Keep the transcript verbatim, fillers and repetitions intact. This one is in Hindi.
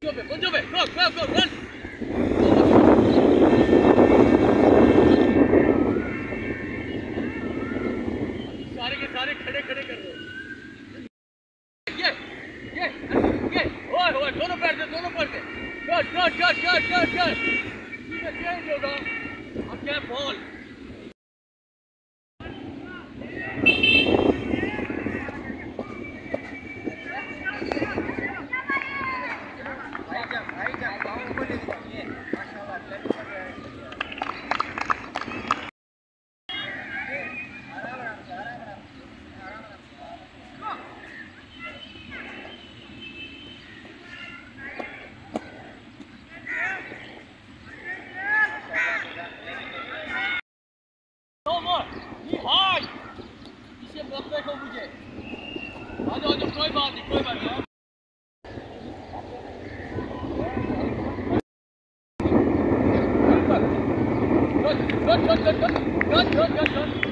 पुंजो पे पुंजो पे गो गो गो रन सारे के सारे खड़े खड़े कर दो ये ये ये ओए ओए दोनों पैर से दोनों पैर से cut cut cut cut cut cut ये चेंज होगा अब क्या बॉल देखो मुझे आ जाओ जो कोई बात नहीं कोई बात नहीं Good, good, good, good, good, good, good, good, good.